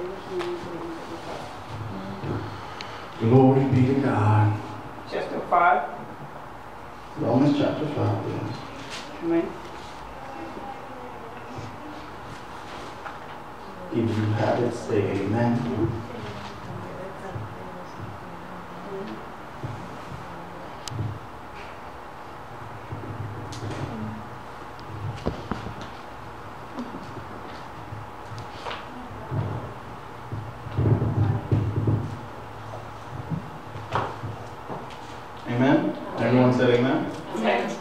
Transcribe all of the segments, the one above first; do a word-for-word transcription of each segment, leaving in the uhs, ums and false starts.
Glory be to God. Chapter five. Romans chapter five, yes. Amen. If you have it, say amen. Mm-hmm. Amen? Everyone said amen? Amen.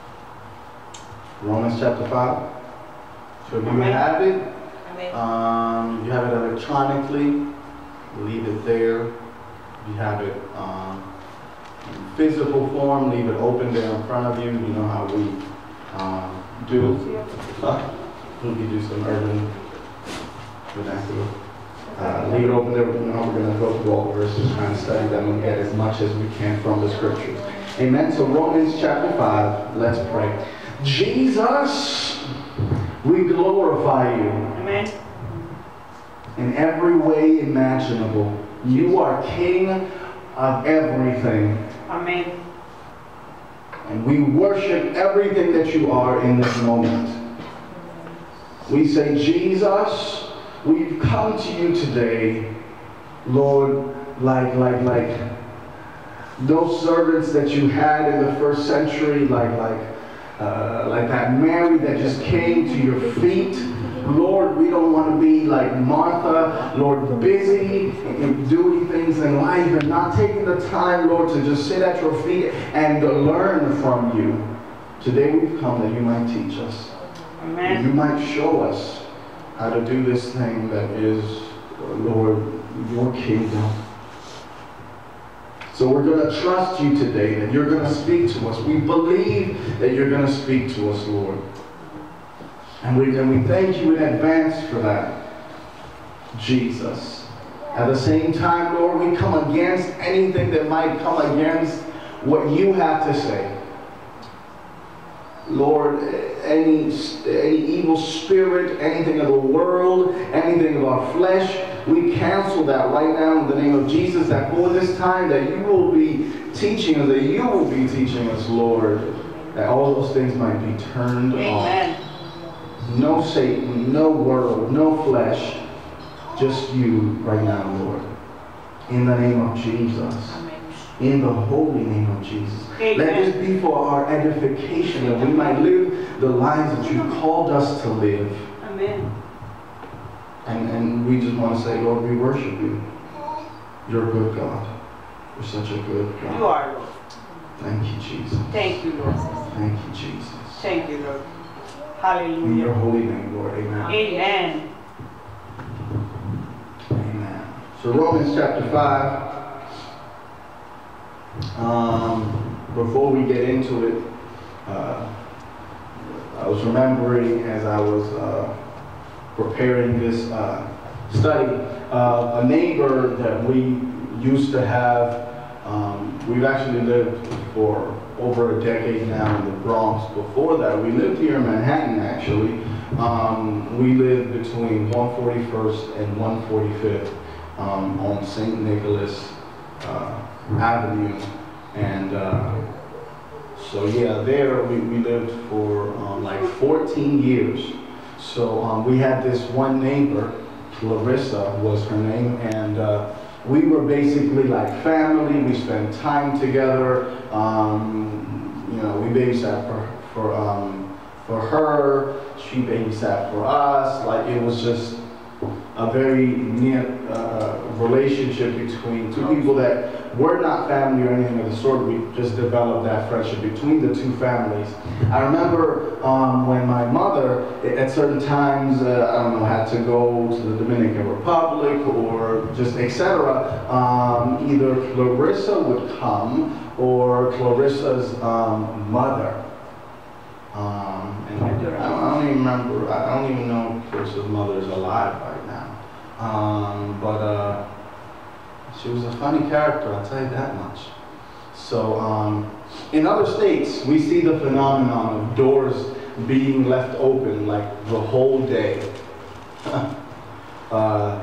Romans chapter five. So if you have it, um, you have it electronically, leave it there. If you have it um, in physical form, leave it open there in front of you. You know how we um, do. Uh, we can do some urban vernacular. Uh, leave it open there. You know, we're going to go through all the verses, trying to study them and get as much as we can from the scriptures. Amen. So Romans chapter five, let's pray. Jesus, we glorify you. Amen. In every way imaginable. You are King of everything. Amen. And we worship everything that you are in this moment. We say, Jesus, we've come to you today, Lord, like, like, like those servants that you had in the first century, like, like, uh, like that Mary that just came to your feet. Lord, we don't want to be like Martha, Lord, busy and doing things in life and not taking the time, Lord, to just sit at your feet and to learn from you. Today we've come that you might teach us. Amen. That you might show us how to do this thing that is, Lord, your kingdom. So we're going to trust you today that you're going to speak to us. We believe that you're going to speak to us, Lord. And we, and we thank you in advance for that, Jesus. At the same time, Lord, we come against anything that might come against what you have to say. Lord, any, any evil spirit, anything of the world, anything of our flesh, we cancel that right now in the name of Jesus, that for this time that you will be teaching us, that you will be teaching us, Lord, that all those things might be turned Amen. off. No Satan, no world, no flesh, just you right now, Lord. In the name of Jesus. Amen. In the holy name of Jesus. Amen. Let this be for our edification, that we might live the lives that you called us to live. Amen. And, and we just want to say, Lord, we worship you. You're a good God. You're such a good God. You are, Lord. Thank you, Jesus. Thank you, Lord. Thank you, Jesus. Thank you, Lord. In your Hallelujah. holy name, Lord. Amen. Amen. Amen. So Romans chapter five. Um, before we get into it, uh, I was remembering as I was uh, preparing this uh, study, uh, a neighbor that we used to have. Um, we've actually lived for over a decade now in the Bronx. Before that, we lived here in Manhattan, actually. Um, we lived between one forty-first and one forty-fifth um, on Saint Nicholas uh, Avenue. And uh, so, yeah, there we, we lived for um, like fourteen years. So um, we had this one neighbor, Clarissa was her name, and uh, we were basically like family. We spent time together. Um, you know, we babysat for for um, for her. She babysat for us. Like it was just a very near uh, relationship between two people that were not family or anything of the sort. We just developed that friendship between the two families. I remember um, when my mother, at certain times, uh, I don't know, had to go to the Dominican Republic or just et cetera. Um, either Clarissa would come or Clarissa's um, mother. Um, and I don't, I don't even remember. I don't even know if Clarissa's mother is alive right now. Um, but uh, she was a funny character, I'll tell you that much. So, um, in other states, we see the phenomenon of doors being left open like the whole day. uh,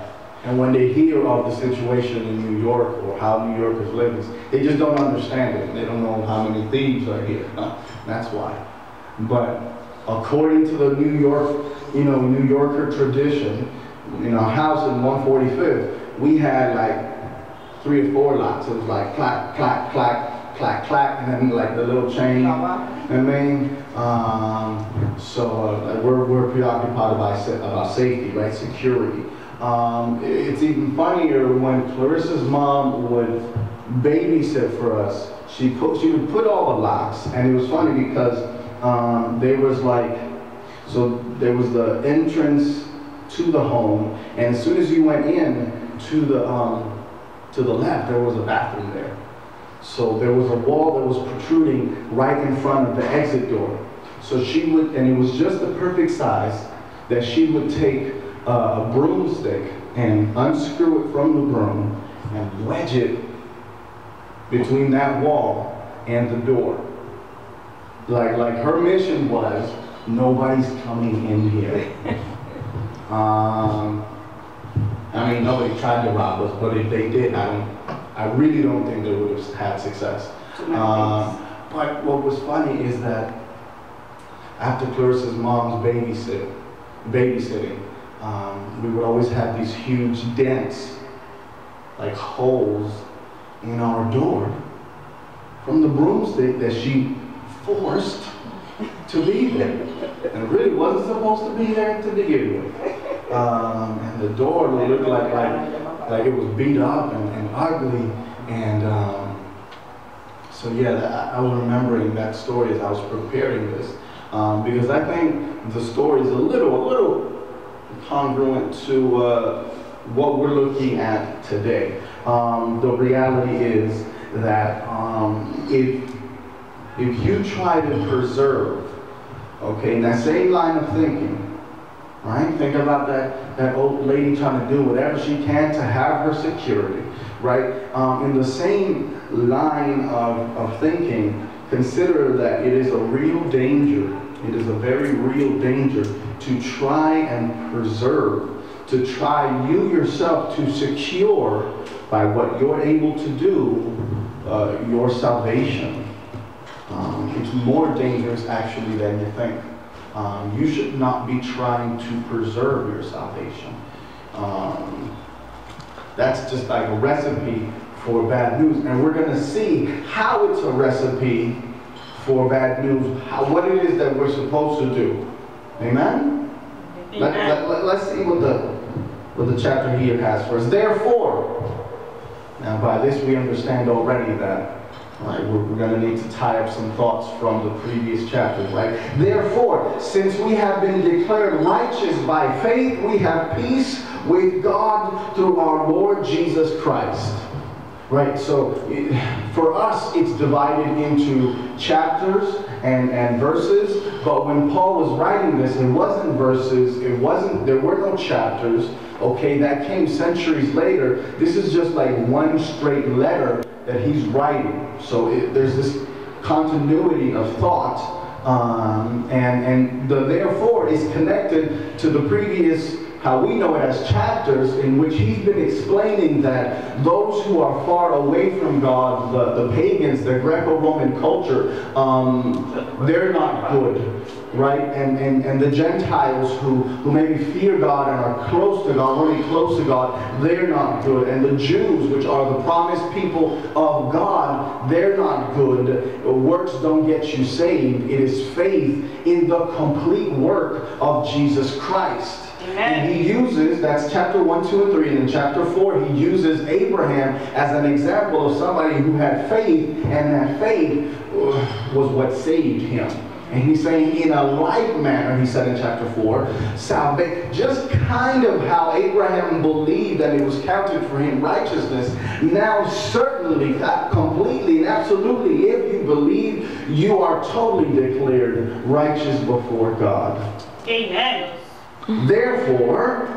And when they hear of the situation in New York or how New York is living, they just don't understand it. They don't know how many thieves are here. That's why. But according to the New York, you know, New Yorker tradition, in our house in one forty-fifth, we had like three or four locks. It was like clack, clack, clack, clack, clack, and then like the little chain. I mean, um, so uh, we're, we're preoccupied by, about safety, right? Security. Um, it's even funnier when Clarissa's mom would babysit for us. She put, she would put all the locks, and it was funny because um, there was like, so there was the entrance to the home, and as soon as you went in to the um, to the left, there was a bathroom there. So there was a wall that was protruding right in front of the exit door. So she would, and it was just the perfect size that she would take Uh, a broomstick and unscrew it from the broom and wedge it between that wall and the door. Like, like her mission was, nobody's coming in here. um, I mean, nobody tried to rob us, but if they did, I don't, I really don't think they would have had success. Uh, but what was funny is that after Clarissa's mom's babysit, babysitting, Um, we would always have these huge dents, like holes in our door from the broomstick that she forced to be there. And it really wasn't supposed to be there to begin with. Um, and the door looked like, like, like it was beat up and, and ugly. And um, so yeah, I, I was remembering that story as I was preparing this. Um, because I think the story is a little, a little congruent to uh, what we're looking at today. Um, the reality is that um, if, if you try to preserve, okay, in that same line of thinking, right? Think about that, that old lady trying to do whatever she can to have her security, right? Um, in the same line of, of thinking, consider that it is a real danger. It is a very real danger to try and preserve, to try you yourself to secure by what you're able to do uh, your salvation. Um, it's more dangerous actually than you think. Um, you should not be trying to preserve your salvation. Um, that's just like a recipe for bad news, and we're going to see how it's a recipe for bad news, how, what it is that we're supposed to do. Amen? Amen. Let, let, let, let's see what the, what the chapter here has for us. Therefore, now by this we understand already that right, we're, we're going to need to tie up some thoughts from the previous chapters. Right? Therefore, since we have been declared righteous by faith, we have peace with God through our Lord Jesus Christ. Right, so it, for us it's divided into chapters and, and verses, but when Paul was writing this, it wasn't verses, it wasn't, there were no chapters, okay, that came centuries later. This is just like one straight letter that he's writing. So it, there's this continuity of thought, um, and, and the therefore is connected to the previous, how we know it as chapters, in which he's been explaining that those who are far away from God, the, the pagans, the Greco-Roman culture, um, they're not good, right? And, and, and the Gentiles who, who maybe fear God and are close to God, really close to God, they're not good. And the Jews, which are the promised people of God, they're not good. Works don't get you saved. It is faith in the complete work of Jesus Christ. And he uses, that's chapter one, two, and three, and in chapter four, he uses Abraham as an example of somebody who had faith, and that faith was what saved him. And he's saying, in a like manner, he said in chapter four, salvation, just kind of how Abraham believed that it was counted for him righteousness, now certainly, completely, and absolutely, if you believe, you are totally declared righteous before God. Amen. Therefore,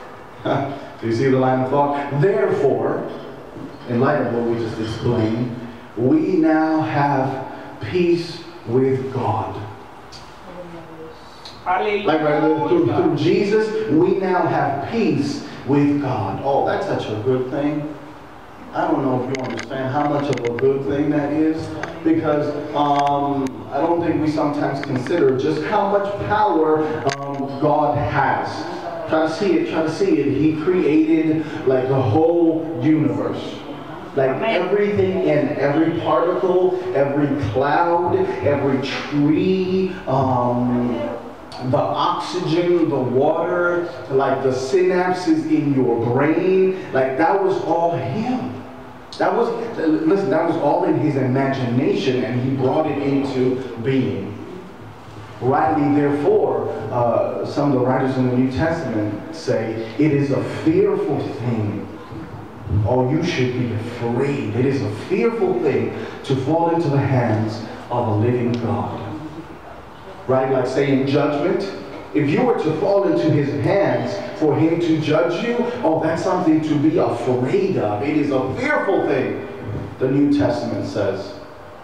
do you see the line of thought? Therefore, in light of what we just explained, we now have peace with God. Like right, through, through Jesus, we now have peace with God. Oh, that's such a good thing. I don't know if you understand how much of a good thing that is, because um, I don't think we sometimes consider just how much power um, God has. Try to see it, try to see it. He created like the whole universe. Like everything in every particle, every cloud, every tree, um, the oxygen, the water, like the synapses in your brain, like that was all him. That was, listen, that was all in his imagination, and he brought it into being. Rightly, therefore, uh, some of the writers in the New Testament say, it is a fearful thing. Oh, you should be afraid. It is a fearful thing to fall into the hands of a living God. Right? Like saying judgment. If you were to fall into his hands for him to judge you, oh, that's something to be afraid of. It is a fearful thing, the New Testament says.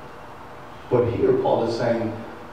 But here Paul is saying,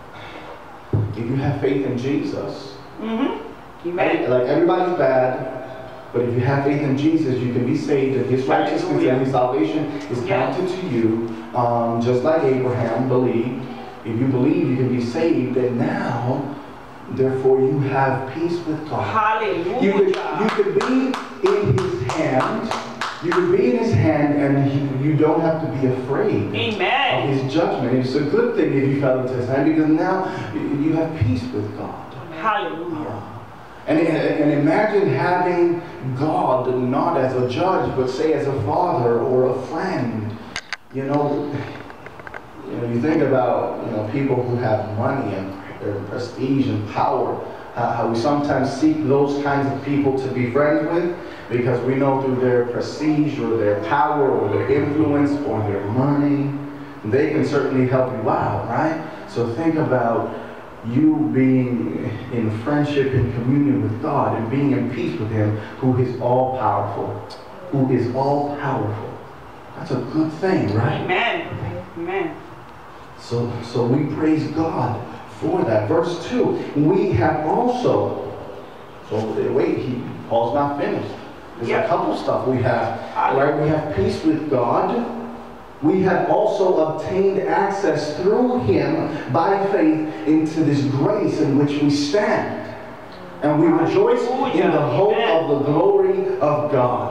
if you have faith in Jesus, Mm-hmm. Amen. like everybody's bad, but if you have faith in Jesus, you can be saved, and his righteousness and his salvation is counted to you, um, just like Abraham believed. If you believe, you can be saved, and now, therefore, you have peace with God. Hallelujah. You could, you could be in his hand. You could be in his hand, and he, you don't have to be afraid Amen. of his judgment. It's a good thing if you fell into his hand, because now you have peace with God. Hallelujah. Uh, And, and imagine having God not as a judge, but say as a father or a friend. You know, you know, you think about, you know, people who have money and, and prestige and power, uh, how we sometimes seek those kinds of people to be friends with, because we know through their prestige or their power or their influence or their money, they can certainly help you out, right? So think about you being in friendship and communion with God and being in peace with him, who is all powerful, who is all powerful. That's a good thing, right? Amen. Amen. So, so we praise God for that. Verse two, we have also, so wait, he, Paul's not finished. There's Yep. a couple stuff we have, right? We have peace with God. We have also obtained access through him by faith into this grace in which we stand. And we rejoice in the hope of the glory of God.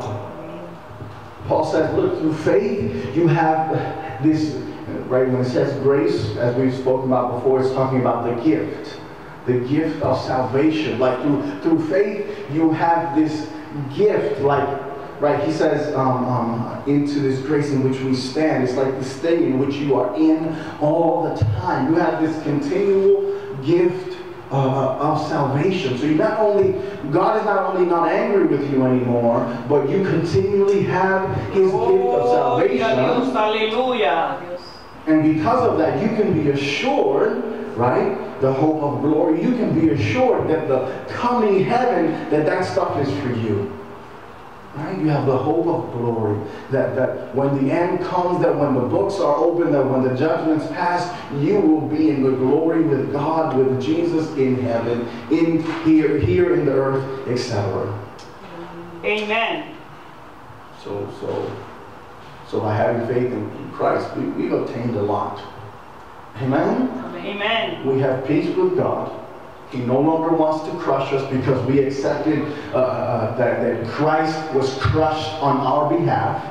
Paul says, look, through faith you have this, right, when it says grace, as we've spoken about before, it's talking about the gift. The gift of salvation. Like through, through faith you have this gift, like, right, he says, um, um, into this grace in which we stand. It's like this thing in which you are in all the time. You have this continual gift uh, of salvation. So you not only, God is not only not angry with you anymore, but you continually have his gift of salvation. Hallelujah. And because of that, you can be assured, right, the hope of glory. You can be assured that the coming heaven, that that stuff is for you. Right? You have the hope of glory, that, that when the end comes, that when the books are open, that when the judgments pass, you will be in the glory with God, with Jesus in heaven, in here, here in the earth, et cetera. Amen. So, so, so by having faith in Christ, we, we've obtained a lot. Amen? Amen. We have peace with God. He no longer wants to crush us because we accepted uh, uh, that, that Christ was crushed on our behalf.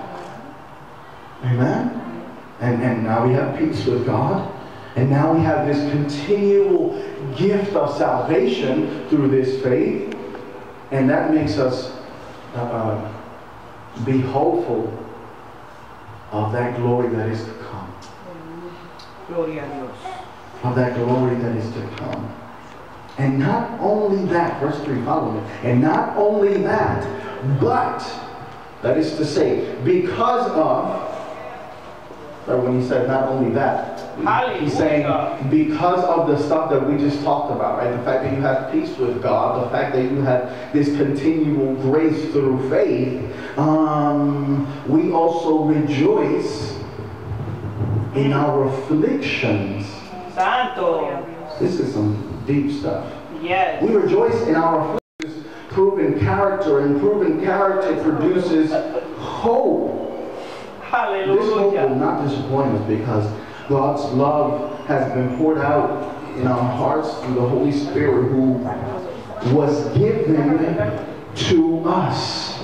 Amen? And, and now we have peace with God. And now we have this continual gift of salvation through this faith. And that makes us uh, uh, be hopeful of that glory that is to come. Gloria a Dios. Of that glory that is to come. And not only that, verse three, follow me. And not only that, but, that is to say, because of, or when he said not only that, Hallelujah. He's saying because of the stuff that we just talked about, right? The fact that you have peace with God, the fact that you have this continual grace through faith, um, we also rejoice in our afflictions. Santo. This is some deep stuff. Yes. We rejoice in our afflictions proven character, and proven character produces hope. This hope will Hallelujah. not disappoint us because God's love has been poured out in our hearts through the Holy Spirit who was given to us.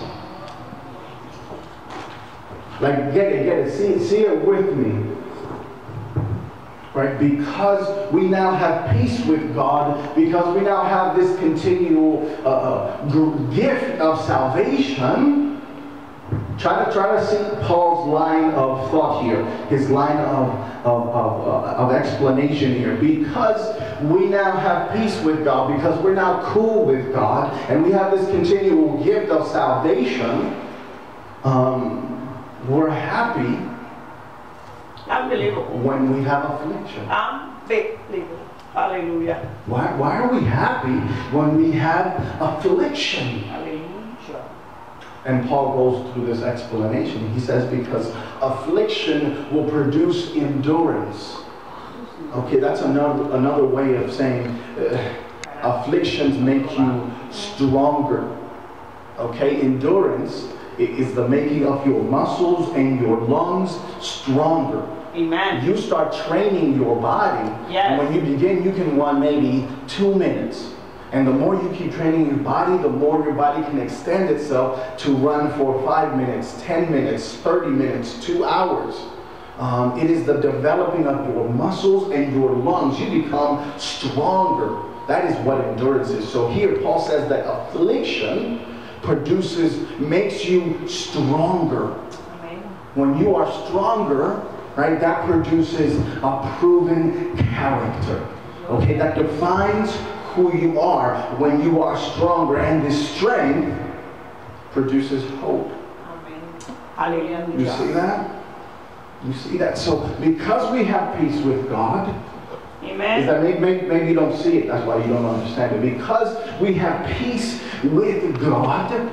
Like, get it, get it, see, see it with me. Right? Because we now have peace with God, because we now have this continual uh, uh, gift of salvation. Try to try to see Paul's line of thought here, his line of of, of, uh, of explanation here. Because we now have peace with God, because we're now cool with God, and we have this continual gift of salvation, um, we're happy Unbelievable. when we have affliction. Unbelievable. Hallelujah. Why, why are we happy when we have affliction? Hallelujah. And Paul goes through this explanation. He says, because affliction will produce endurance. Okay, that's another, another way of saying uh, afflictions make you stronger. Okay, endurance is the making of your muscles and your lungs stronger. Amen. You start training your body, Yes. and when you begin, you can run maybe two minutes. And the more you keep training your body, the more your body can extend itself to run for five minutes, ten minutes, thirty minutes, two hours. Um, it is the developing of your muscles and your lungs. You become stronger. That is what endurance is. So here Paul says that affliction produces, makes you stronger. Amen. When you are stronger, right, that produces a proven character. Okay, that defines who you are when you are stronger, and this strength produces hope. Hallelujah. You see that? You see that? So because we have peace with God, is Amen. that maybe, maybe, maybe you don't see it, that's why you don't understand it. Because we have peace with God,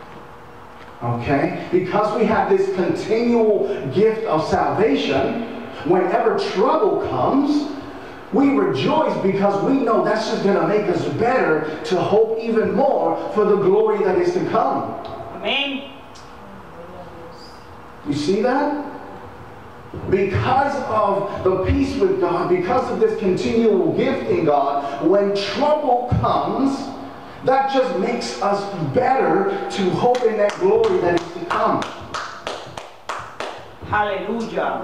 okay, because we have this continual gift of salvation, whenever trouble comes, we rejoice because we know that's just going to make us better to hope even more for the glory that is to come. Amen. You see that? Because of the peace with God, because of this continual gift in God, when trouble comes, that just makes us better to hope in that glory that is to come. Hallelujah.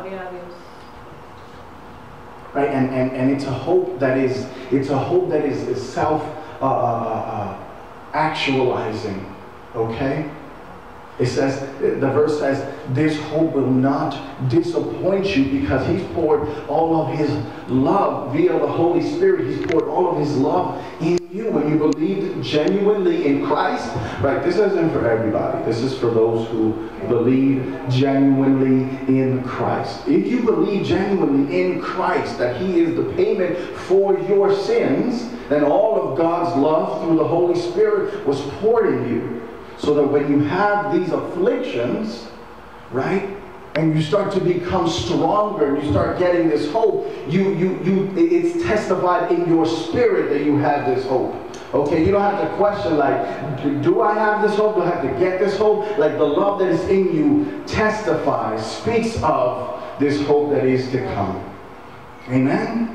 Right? And, and, and it's a hope that is, it's a hope that is, is self uh, uh, uh, actualizing. Okay? It says, the verse says, this hope will not disappoint you because he's poured all of his love via the Holy Spirit. He's poured all of his love in you when you believed genuinely in Christ. Right? This isn't for everybody. This is for those who believe genuinely in Christ. If you believe genuinely in Christ, that he is the payment for your sins, then all of God's love through the Holy Spirit was poured in you. So that when you have these afflictions, right, and you start to become stronger, and you start getting this hope, you, you, you, it's testified in your spirit that you have this hope. Okay, you don't have to question like, do I have this hope? Do I have to get this hope? Like the love that is in you testifies, speaks of this hope that is to come. Amen?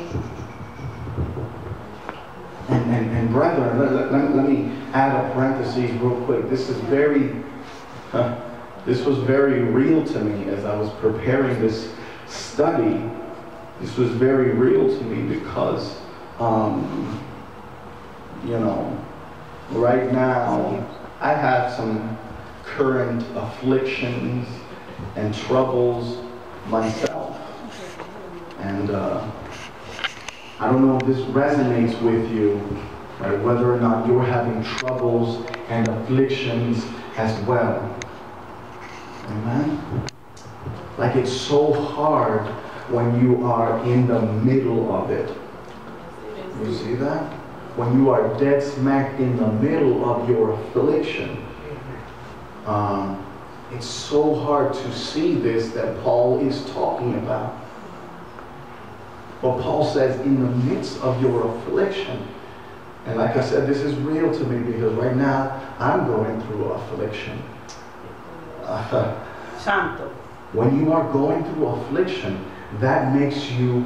And, and, and brethren, let, let, let me add a parenthesis real quick. This is very, uh, this was very real to me as I was preparing this study. This was very real to me because, um, you know, right now I have some current afflictions and troubles myself. And uh, I don't know if this resonates with you, right? Whether or not you're having troubles and afflictions as well. Amen? Like it's so hard when you are in the middle of it. You see that? When you are dead smack in the middle of your affliction. Um, it's so hard to see this that Paul is talking about. But Paul says, in the midst of your affliction, And like I said, this is real to me because right now I'm going through affliction. Uh, Santo. when you are going through affliction, that makes you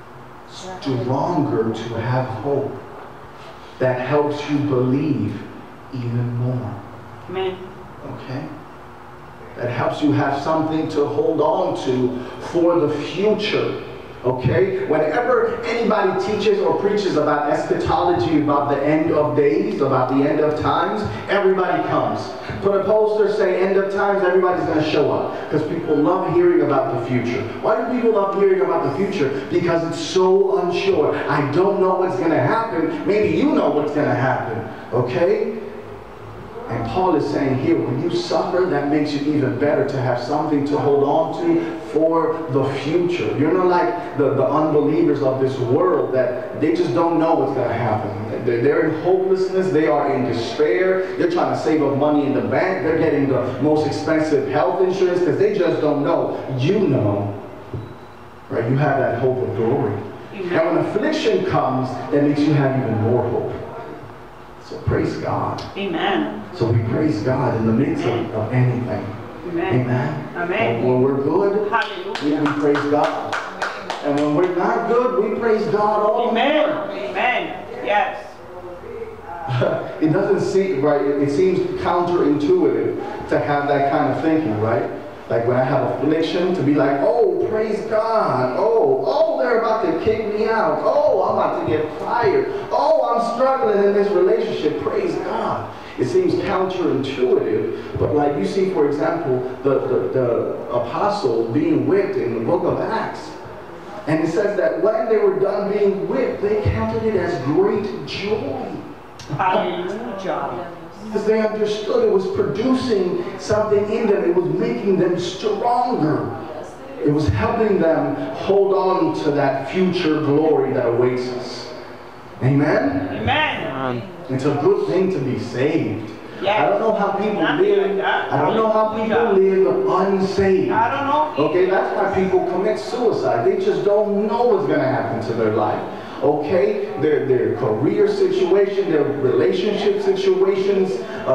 stronger to have hope. That helps you believe even more. Amen. Okay? That helps you have something to hold on to for the future. Okay? Whenever anybody teaches or preaches about eschatology, about the end of days, about the end of times, everybody comes. Put a poster, say end of times, everybody's going to show up. Because people love hearing about the future. Why do people love hearing about the future? Because it's so unsure. I don't know what's going to happen. Maybe you know what's going to happen. Okay? And Paul is saying here, when you suffer, that makes you even better to have something to hold on to for the future. You're not like the, the unbelievers of this world that they just don't know what's going to happen. They're, they're in hopelessness. They are in despair. They're trying to save up money in the bank. They're getting the most expensive health insurance because they just don't know. You know, right? You have that hope of glory. And when affliction comes, that makes you have even more hope. So praise God. Amen. So we praise God in the midst of, of anything. Amen. Amen. Amen. When we're good, Hallelujah. we praise God. And when we're not good, we praise God all the Amen. more. Amen. Yes. It doesn't seem right. It seems counterintuitive to have that kind of thinking, right? Like when I have affliction, to be like, oh, praise God. Oh, oh, they're about to kick me out. Oh, I'm about to get fired. Oh, I'm struggling in this relationship. Praise God. It seems counterintuitive, but like you see, for example, the, the, the apostles being whipped in the book of Acts. And it says that when they were done being whipped, they counted it as great joy. Hallelujah. Because they understood it was producing something in them. It was making them stronger. It was helping them hold on to that future glory that awaits us. Amen? Amen. It's a good thing to be saved. Yes. I don't know how people live. I don't know how people live unsaved. I don't know. Okay, that's why people commit suicide. They just don't know what's going to happen to their life. Okay, their, their career situation, their relationship situations, uh,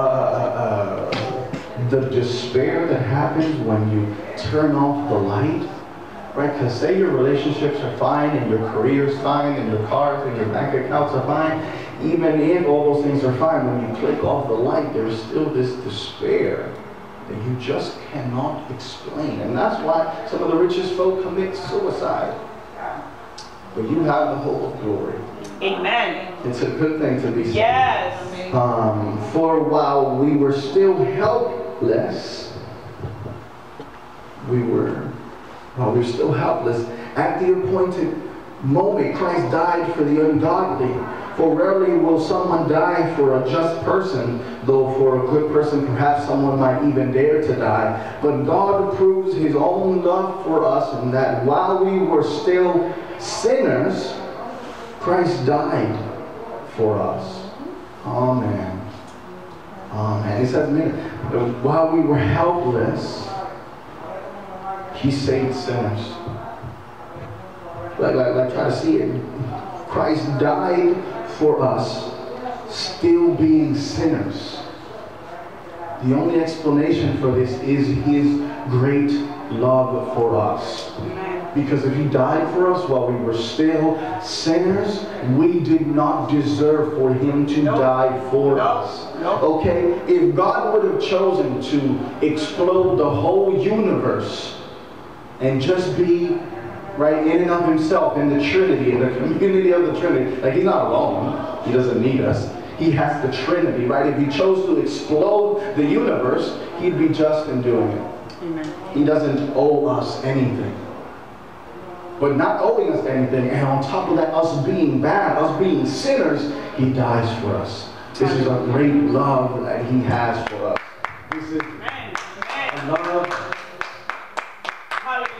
uh, the despair that happens when you turn off the light, right? Because say your relationships are fine and your career is fine and your cars and your bank accounts are fine, even if all those things are fine, when you click off the light, there's still this despair that you just cannot explain. And that's why some of the richest folk commit suicide. But you have the hope of glory. Amen. It's a good thing to be saved. Yes. Um, for while we were still helpless, we were, while we were still helpless, at the appointed moment, Christ died for the ungodly. For rarely will someone die for a just person, though for a good person perhaps someone might even dare to die. But God proves his own love for us in that while we were still sinners, Christ died for us. Amen. Amen. He says, while we were helpless, he saved sinners. Like, like, like try to see it. Christ died for us, still being sinners. The only explanation for this is his great love for us. Because if he died for us while we were still sinners, we did not deserve for him to nope. die for nope. us. Nope. Okay? If God would have chosen to explode the whole universe and just be right in and of himself in the Trinity, in the community of the Trinity, like he's not alone. He doesn't need us. He has the Trinity, right? If he chose to explode the universe, he'd be just in doing it. Amen. He doesn't owe us anything. But not owing us anything, and on top of that, us being bad, us being sinners, he dies for us. This is a great love that he has for us. This is a love. Hallelujah.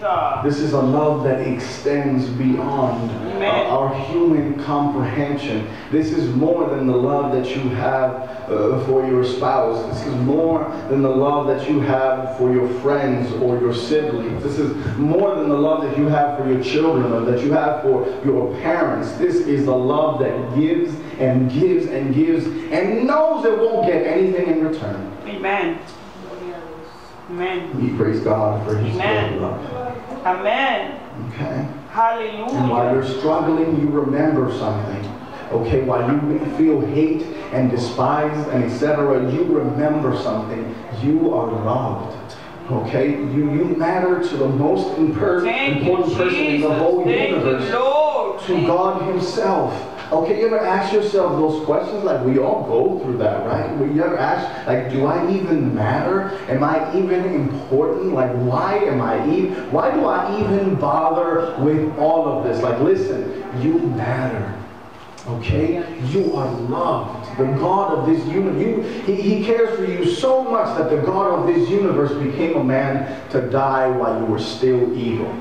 God. This is a love that extends beyond uh, our human comprehension. This is more than the love that you have uh, for your spouse. This is more than the love that you have for your friends or your siblings. This is more than the love that you have for your children or that you have for your parents. This is the love that gives and gives and gives and knows it won't get anything in return. Amen. Amen. We praise God for His Amen. love. Amen. Okay. Hallelujah. And while you're struggling, you remember something. Okay, while you feel hate and despised and et cetera, you remember something. You are loved. Okay, you you matter to the most imper important you, person in the whole Thank universe, you, Lord. to God Himself. Okay, you ever ask yourself those questions? Like, we all go through that, right? Will you ever ask, like, do I even matter? Am I even important? Like, why am I even, why do I even bother with all of this? Like, listen, you matter. Okay? You are loved. The God of this universe, you, he, he cares for you so much that the God of this universe became a man to die while you were still evil.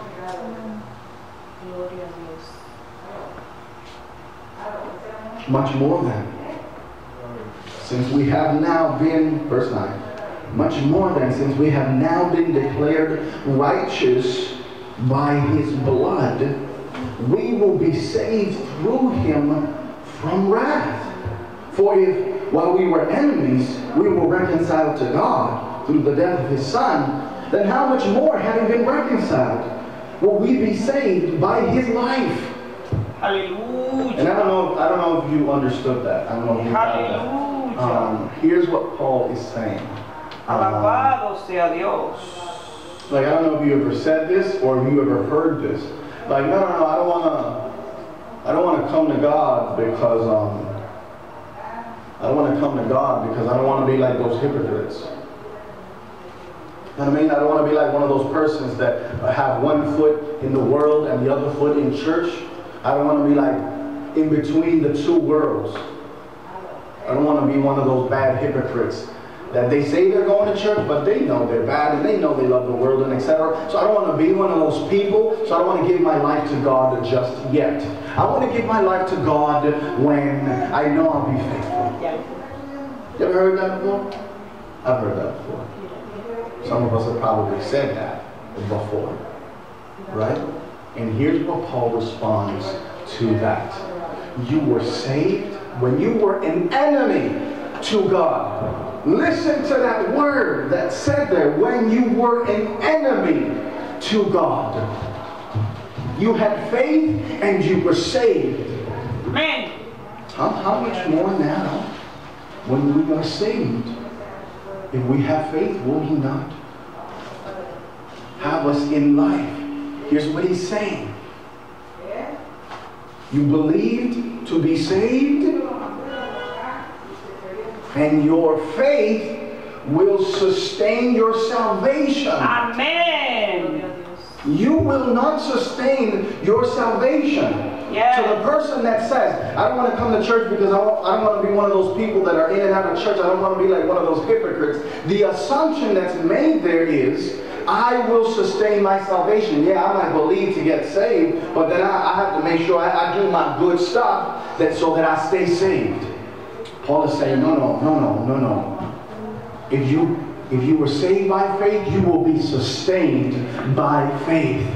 Much more than, since we have now been, verse nine, much more than, since we have now been declared righteous by His blood, we will be saved through Him from wrath. For if, while we were enemies, we were reconciled to God through the death of His Son, then how much more, having been reconciled, will we be saved by His life? Hallelujah. And I don't know, I don't know if you understood that. I don't know if you got that. Hallelujah. Um, here's what Paul is saying. Um, Alabado sea Dios. like, I don't know if you ever said this or if you ever heard this. Like, no, no, no, I don't want to, I don't want to come to God because, um, I don't want to come to God because I don't want to be like those hypocrites. You know what I mean? I don't want to be like one of those persons that have one foot in the world and the other foot in church. I don't want to be like in between the two worlds. I don't want to be one of those bad hypocrites that they say they're going to church, but they know they're bad and they know they love the world and et cetera. So I don't want to be one of those people. So I don't want to give my life to God just yet. I want to give my life to God when I know I'll be faithful. You ever heard that before? I've heard that before. Some of us have probably said that before, right? And here's what Paul responds to that. You were saved when you were an enemy to God. Listen to that word that said there, when you were an enemy to God. You had faith and you were saved. Amen. How, how much more now when we are saved? If we have faith, will He not have us in life? Here's what he's saying. You believed to be saved, and your faith will sustain your salvation. Amen. You will not sustain your salvation. Yes. So the person that says, I don't want to come to church because I don't, I don't want to be one of those people that are in and out of church. I don't want to be like one of those hypocrites. The assumption that's made there is, I will sustain my salvation. Yeah, I might believe to get saved, but then I, I have to make sure I, I do my good stuff that so that I stay saved. Paul is saying, no, no, no, no, no, no. If you if you were saved by faith, you will be sustained by faith.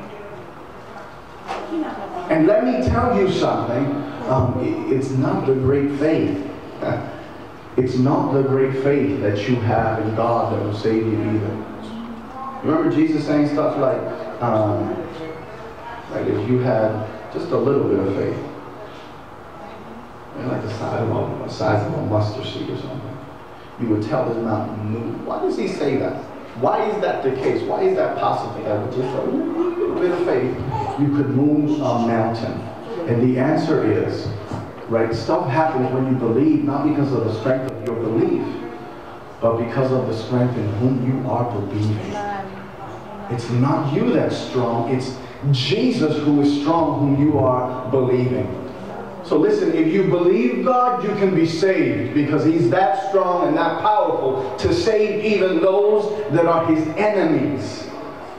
And let me tell you something. Um, it, it's not the great faith. It's not the great faith that you have in God that will save you either. Remember Jesus saying stuff like, um, like if you had just a little bit of faith, like the size of a, the size of a mustard seed or something, you would tell this mountain, move. Why does he say that? Why is that the case? Why is that possible? That with just a little bit of faith, you could move a mountain. And the answer is, right, stuff happens when you believe, not because of the strength of your belief, but because of the strength in whom you are believing. It's not you that's strong, it's Jesus who is strong, whom you are believing. So listen, if you believe God, you can be saved because He's that strong and that powerful to save even those that are His enemies.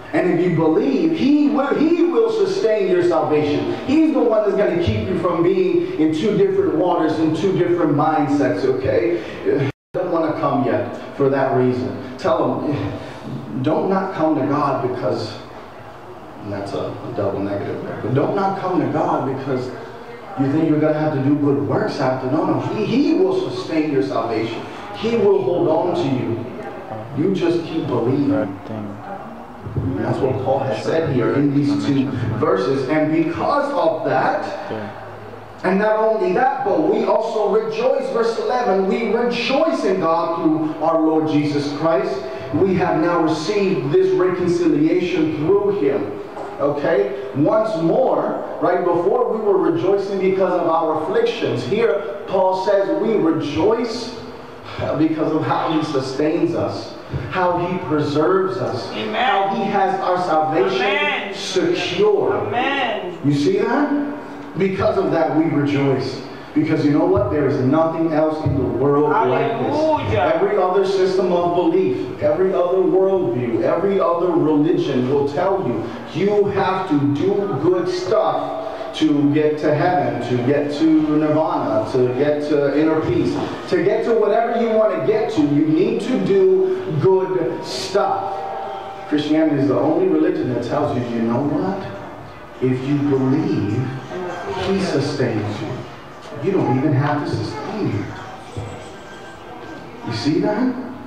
And if you believe, he will, he will sustain your salvation. He's the one that's going to keep you from being in two different waters, in two different mindsets, okay? You don't want to come yet for that reason. Tell them, don't not come to God because, and that's a, a double negative there, but don't not come to God because you think you're going to have to do good works after. No, no, he, he will sustain your salvation. He will hold on to you. You just keep believing. And that's what Paul has said here in these two verses. And because of that, and not only that, but we also rejoice, verse eleven, we rejoice in God through our Lord Jesus Christ. We have now received this reconciliation through him. Okay? Once more, right, before we were rejoicing because of our afflictions. Here, Paul says we rejoice because of how he sustains us, how he preserves us, Amen. how he has our salvation Amen. secure. Amen. You see that? Because of that, we rejoice. Because you know what? There is nothing else in the world like this. Hallelujah. Every other system of belief, every other worldview, every other religion will tell you, you have to do good stuff to get to heaven, to get to nirvana, to get to inner peace, to get to whatever you want to get to. You need to do good stuff. Christianity is the only religion that tells you, you know what? If you believe, he sustains you. You don't even have to sustain you. You see that?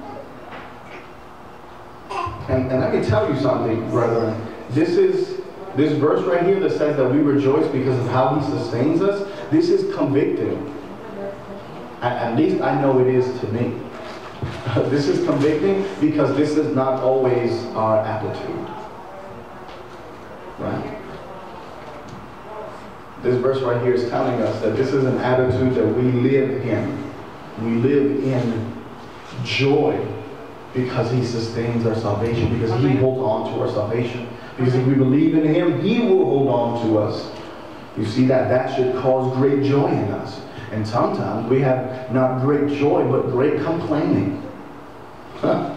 And, and let me tell you something, brethren. This is this verse right here that says that we rejoice because of how he sustains us. This is convicting. At, at least I know it is to me. This is convicting because this is not always our attitude. Right? This verse right here is telling us that this is an attitude that we live in. We live in joy because he sustains our salvation, because he holds on to our salvation. Because if we believe in him, he will hold on to us. You see that? That should cause great joy in us. And sometimes we have not great joy, but great complaining. Huh?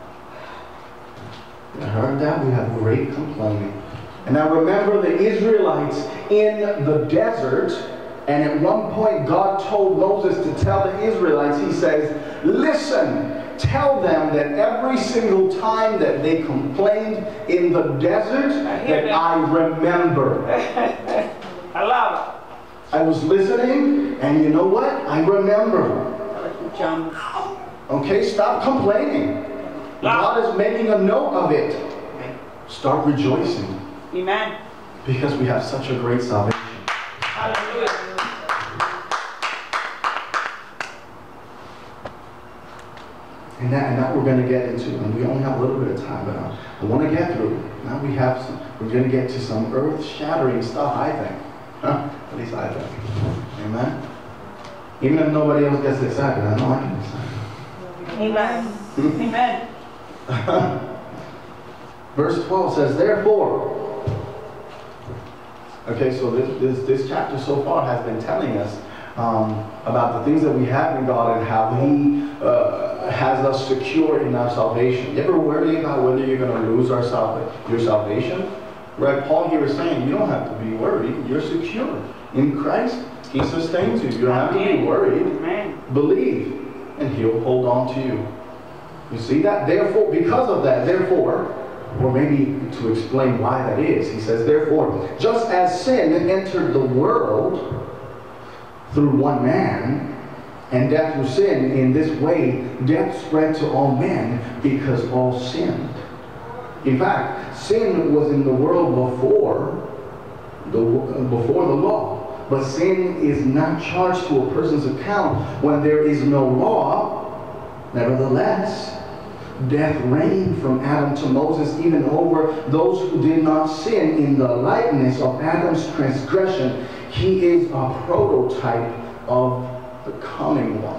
You heard that? We have great complaining. And I remember the Israelites in the desert, and at one point God told Moses to tell the Israelites, he says, listen, tell them that every single time that they complained in the desert, I that I remember. I love it. I was listening, and you know what? I remember. Okay, stop complaining. God is making a note of it. Start rejoicing. Amen. Because we have such a great salvation. Hallelujah. And that, and that we're going to get into, and we only have a little bit of time, but I, I want to get through. Now we have some, we're going to get to some earth-shattering stuff, I think. Huh? At least I think. Amen? Even if nobody else gets excited, I know I can get excited. Amen. Amen. Verse twelve says, therefore, okay, so this, this, this chapter so far has been telling us um, about the things that we have in God and how he uh, has us secure in our salvation. You ever worry about whether you're going to lose our salva your salvation? Right? Paul here is saying you don't have to be worried. You're secure. In Christ, he sustains you. You don't have to be worried. Amen. Believe, and he'll hold on to you. You see that? Therefore, because of that, therefore, or maybe to explain why that is, he says, therefore, just as sin entered the world through one man, and death through sin, in this way, death spread to all men because all sinned. In fact, sin was in the world before the, before the law. But sin is not charged to a person's account when there is no law. Nevertheless, death reigned from Adam to Moses, even over those who did not sin in the likeness of Adam's transgression. He is a prototype of the coming one.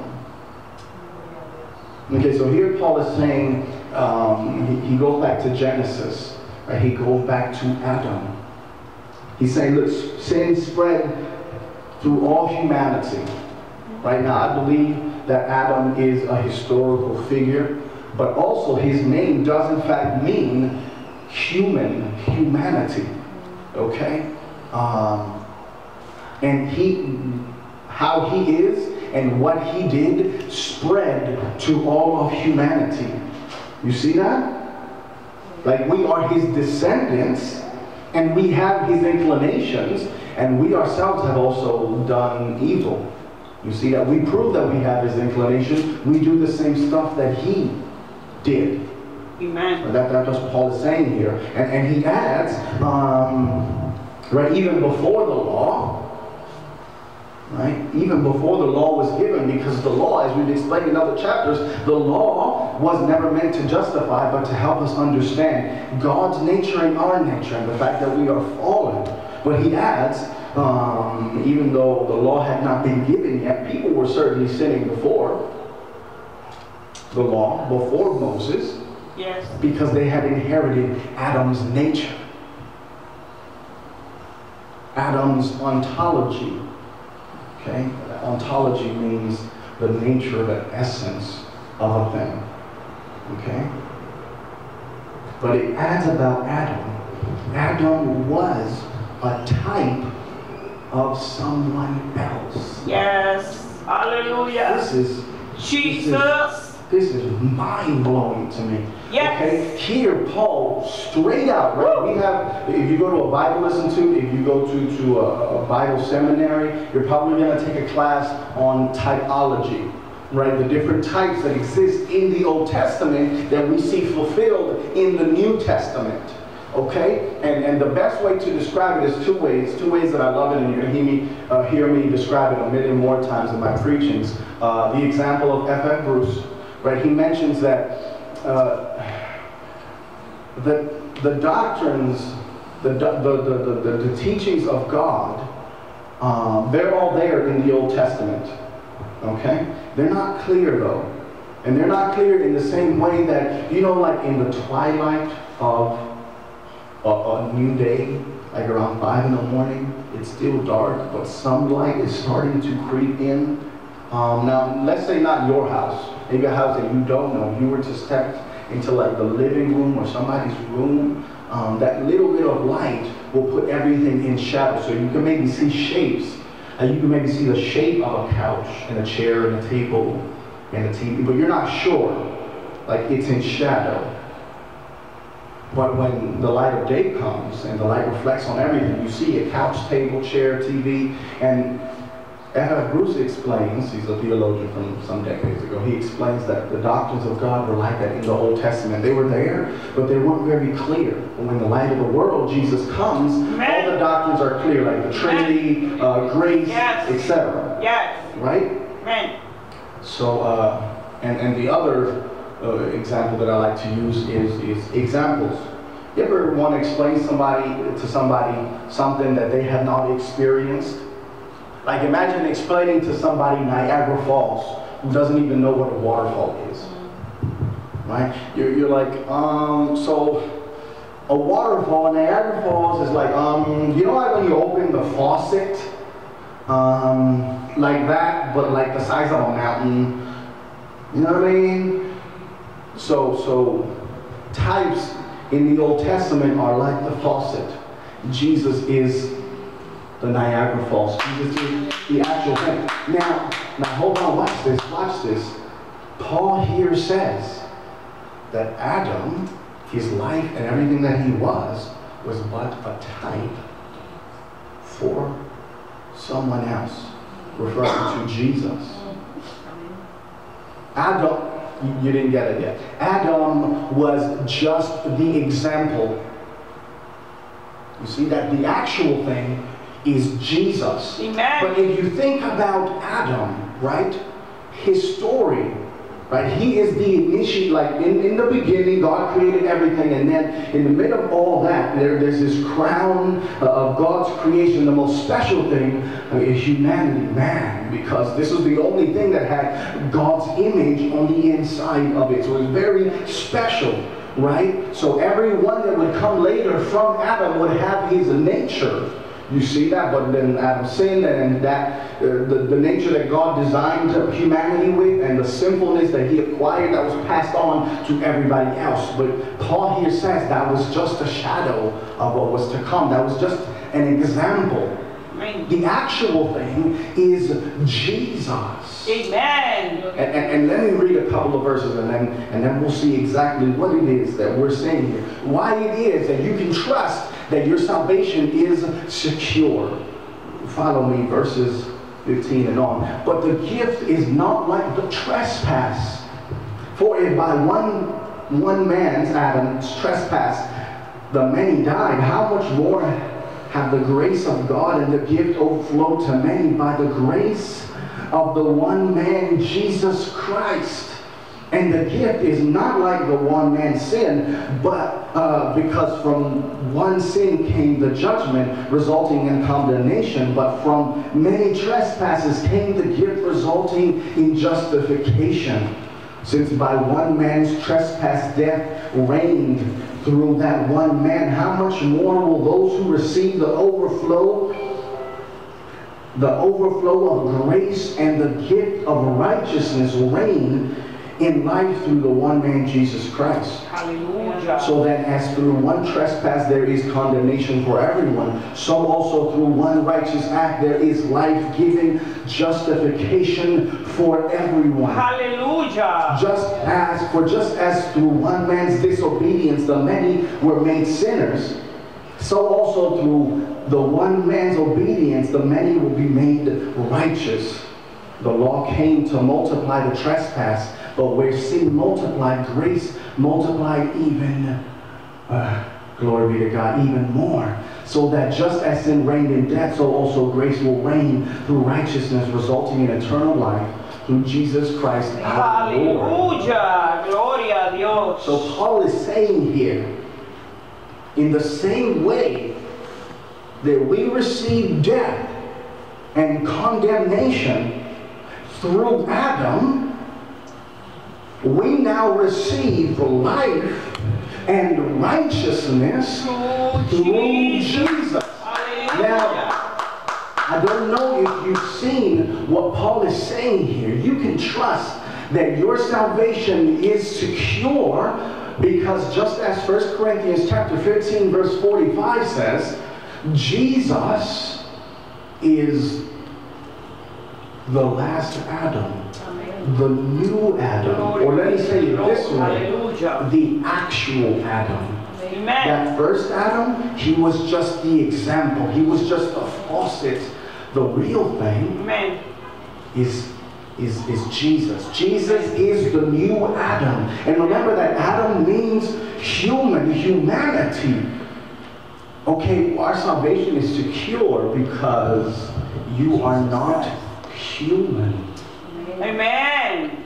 Okay, so here Paul is saying, um, he, he goes back to Genesis, right? He goes back to Adam. He's saying, look, sin spread through all humanity. Right now, I believe that Adam is a historical figure, but also his name does in fact mean human, humanity, okay? Um, and he, how he is and what he did spread to all of humanity. You see that? Like, we are his descendants, and we have his inclinations, and we ourselves have also done evil. You see that? We prove that we have his inclinations. We do the same stuff that he did. Amen. That, that's what Paul is saying here. And, and he adds, um, right, even before the law, right, even before the law was given, because the law, as we've explained in other chapters, the law was never meant to justify, but to help us understand God's nature and our nature, and the fact that we are fallen. But he adds, um, even though the law had not been given yet, people were certainly sinning before the law, before Moses. Yes. Because they had inherited Adam's nature, Adam's ontology. Okay? Ontology means the nature, the essence of a thing. Okay? But it adds about Adam. Adam was a type of someone else. Yes. Hallelujah. This is Jesus. This is mind-blowing to me. Yes. Okay? Here, Paul, straight out, right? We have, if you go to a Bible Institute, if you go to, to a, a Bible seminary, you're probably going to take a class on typology, right? The different types that exist in the Old Testament that we see fulfilled in the New Testament. Okay? And, and the best way to describe it is two ways. Two ways that I love it, and you're going to hear me, uh, hear me describe it a million more times in my preachings. Uh, the example of F F Bruce. Right, he mentions that uh, the, the doctrines, the, the, the, the, the teachings of God, um, they're all there in the Old Testament. Okay? They're not clear though. And they're not clear in the same way that, you know, like in the twilight of a, a new day, like around five in the morning, it's still dark, but sunlight is starting to creep in. Um, now, let's say not your house, maybe a house that you don't know. You were to step into like the living room or somebody's room. Um, that little bit of light will put everything in shadow, so you can maybe see shapes. Uh, you can maybe see the shape of a couch and a chair and a table and a T V, but you're not sure. Like, it's in shadow. But when the light of day comes and the light reflects on everything, you see a couch, table, chair, T V, and F F Bruce explains, he's a theologian from some decades ago, he explains that the doctrines of God were like that in the Old Testament. They were there, but they weren't very clear. And when the light of the world, Jesus, comes, Amen. All the doctrines are clear, like the Trinity, uh, grace, yes. et cetera. Yes. Right? Amen. So, uh, and, and the other uh, example that I like to use is, is examples. You ever want to explain somebody to somebody something that they have not experienced? Like, imagine explaining to somebody Niagara Falls who doesn't even know what a waterfall is, right? You're, you're like, um, so a waterfall, Niagara Falls is like, um, you know, like when you open the faucet, um, like that, but like the size of a mountain. You know what I mean? So, so types in the Old Testament are like the faucet. Jesus is the Niagara Falls. Jesus is the actual thing. Now, now hold on, watch this, watch this. Paul here says that Adam, his life and everything that he was, was but a type for someone else, referring to Jesus. Adam, you, you didn't get it yet. Adam was just the example. You see that the actual thing is Jesus. Amen. But if you think about Adam, right, his story, right, he is the initiate, like in, in the beginning, God created everything, and then in the middle of all that, there, there's this crown uh, of God's creation. The most special thing uh, is humanity, man, because this was the only thing that had God's image on the inside of it. So it was very special, right? So everyone that would come later from Adam would have his nature. You see that? But then Adam sinned, and that uh, the, the nature that God designed humanity with, and the sinfulness that he acquired, that was passed on to everybody else. But Paul here says that was just a shadow of what was to come. That was just an example. Amen. The actual thing is Jesus. Amen. And, and, and let me read a couple of verses, and then and then we'll see exactly what it is that we're saying here. Why it is that you can trust that your salvation is secure. Follow me, verses fifteen and on. But the gift is not like the trespass. For if by one one man's, Adam's trespass, the many died, how much more have the grace of God and the gift overflowed to many by the grace of the one man, Jesus Christ. And the gift is not like the one man's sin, but uh, because from one sin came the judgment resulting in condemnation, but from many trespasses came the gift resulting in justification. Since by one man's trespass death reigned through that one man, how much more will those who receive the overflow, the overflow of grace and the gift of righteousness reign in life through the one man, Jesus Christ? Hallelujah. So that as through one trespass there is condemnation for everyone, so also through one righteous act there is life-giving justification for everyone. Hallelujah. Just as, for just as through one man's disobedience the many were made sinners, so also through the one man's obedience the many will be made righteous. The law came to multiply the trespass, but where sin multiplied, grace multiplied even, uh, glory be to God, even more. So that just as sin reigned in death, so also grace will reign through righteousness, resulting in eternal life through Jesus Christ our Lord. Hallelujah. Gloria a Dios. So Paul is saying here, in the same way that we receive death and condemnation through Adam, we now receive life and righteousness through Jesus. Now, I don't know if you've seen what Paul is saying here. You can trust that your salvation is secure, because just as First Corinthians chapter fifteen verse forty-five says, Jesus is the last Adam. The new Adam, or let me say it this way, the actual Adam. Amen. That first Adam, he was just the example. He was just a faucet. The real thing Amen. is, is, is Jesus. Jesus is the new Adam. And remember that Adam means human, humanity. Okay, our salvation is secure because you are not human. Amen.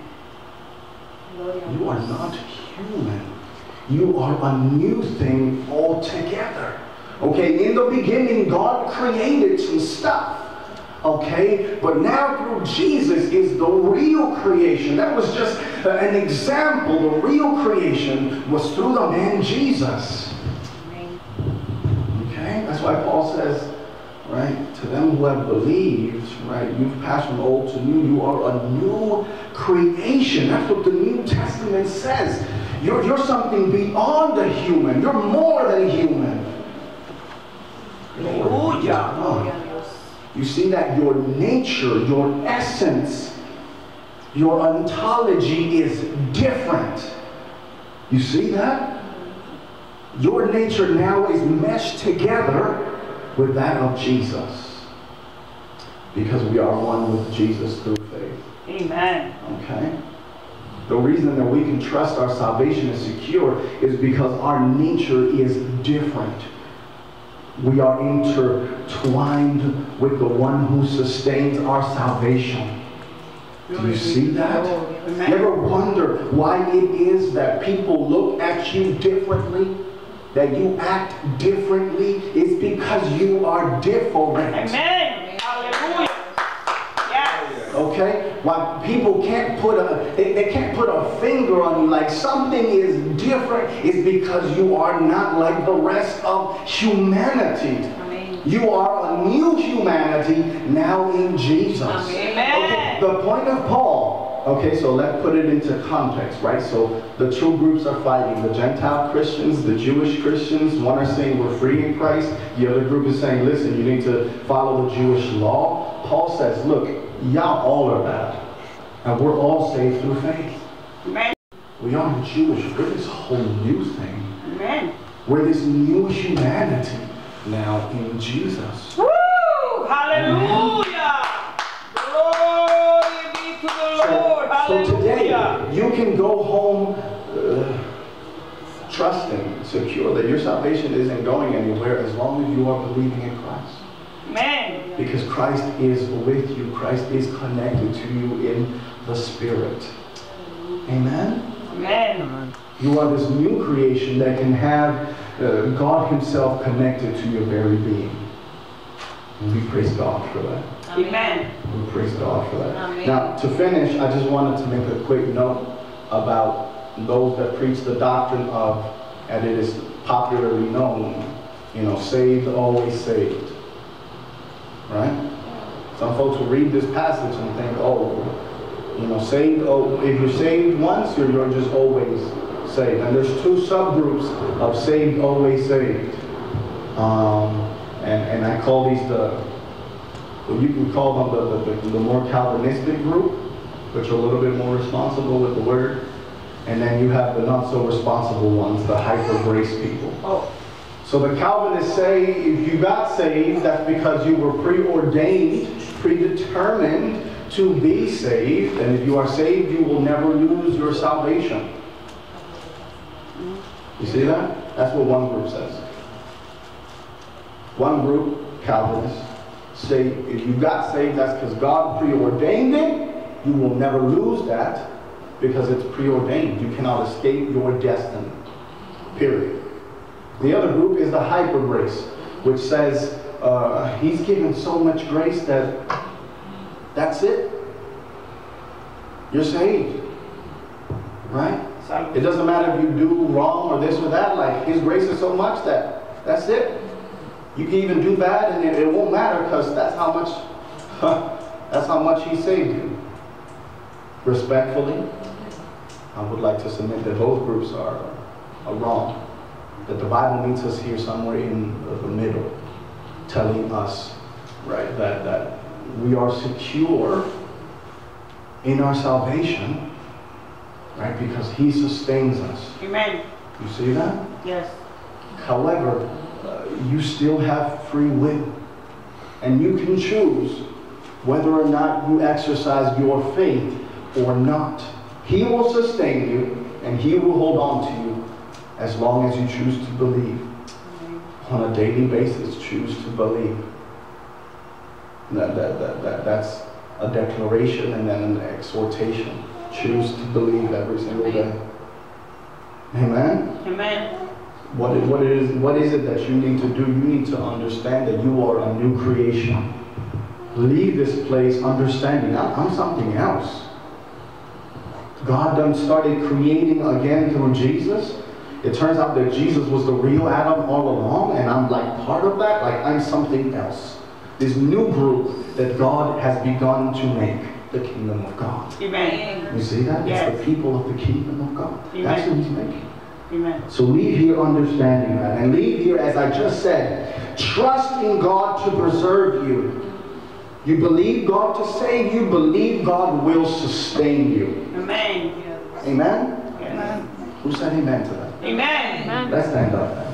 You are not human. You are a new thing altogether. Okay, in the beginning, God created some stuff. Okay, but now through Jesus is the real creation. That was just uh, an example. The real creation was through the man Jesus. Okay, that's why Paul says, right, to them who have believed, right, you've passed from old to new. You are a new creation. That's what the New Testament says. You're, you're something beyond the human. You're more than human. Hallelujah. You see that your nature, your essence, your ontology is different. You see that? Your nature now is meshed together with that of Jesus, because we are one with Jesus through faith. Amen. Okay? The reason that we can trust our salvation is secure is because our nature is different. We are intertwined with the one who sustains our salvation. Do you see that? Amen. You ever wonder why it is that people look at you differently? That you act differently? It's because you are different. Amen. Hallelujah. Yes. Okay? Why people can't put a they, they can't put a finger on you like something is different, is because you are not like the rest of humanity. Amen. You are a new humanity now in Jesus. Amen. Okay, the point of Paul, okay, so let's put it into context, right? So the two groups are fighting. The Gentile Christians, the Jewish Christians. One are saying we're free in Christ. The other group is saying, listen, you need to follow the Jewish law. Paul says, look, y'all all are bad. And we're all saved through faith. Amen. We aren't Jewish. We're this whole new thing. Amen. We're this new humanity now in Jesus. Woo! Hallelujah! Glory be to the Lord. So, Hallelujah. so today, you can go home uh, trusting, secure that your salvation isn't going anywhere as long as you are believing in Christ. Amen. Because Christ is with you. Christ is connected to you in the Spirit. Amen? Amen. You are this new creation that can have uh, God Himself connected to your very being. And we praise God for that. Amen. We praise God for that. Amen. Now, to finish, I just wanted to make a quick note about those that preach the doctrine of, and it is popularly known, you know, saved, always saved. Right? Some folks will read this passage and think, oh, you know, saved, oh, if you're saved once, you're, you're just always saved. And there's two subgroups of saved, always saved. Um, and, and I call these the, well, you can call them the, the, the more Calvinistic group, which are a little bit more responsible with the word. And then you have the not so responsible ones, the hyper grace people. Oh. So the Calvinists say if you got saved, that's because you were preordained, predetermined to be saved. And if you are saved, you will never lose your salvation. You see that? That's what one group says. One group, Calvinists, say if you got saved, that's because God preordained it. You will never lose that because it's preordained. You cannot escape your destiny. Period. The other group is the hyper grace, which says uh, He's given so much grace that that's it. You're saved. Right? It doesn't matter if you do wrong or this or that. Like, His grace is so much that that's it. You can even do bad and it, it won't matter because that's how much that's how much He saved you. Respectfully, I would like to submit that both groups are, are wrong. That the Bible meets us here somewhere in the middle, telling us, right, that, that we are secure in our salvation, right, because He sustains us. Amen. You see that? Yes. However, uh, you still have free will, and you can choose whether or not you exercise your faith or not. He will sustain you, and He will hold on to you as long as you choose to believe. On a daily basis, choose to believe. That, that, that, that, that's a declaration and then an exhortation. Choose to believe every single day. Amen? Amen. What is, what, is, what is it that you need to do? You need to understand that you are a new creation. Leave this place understanding, I'm, I'm something else. God done started creating again through Jesus. It turns out that Jesus was the real Adam all along, and I'm like part of that, like I'm something else. This new group that God has begun to make, the kingdom of God. Amen. You see that? Yes. It's the people of the kingdom of God. Amen. That's what He's making. Amen. So leave here understanding that, and leave here, as I just said, trust in God to preserve you. You believe God to save you, believe God will sustain you. Amen. Amen? Amen. Who said amen to that? Amen. Let's stand up.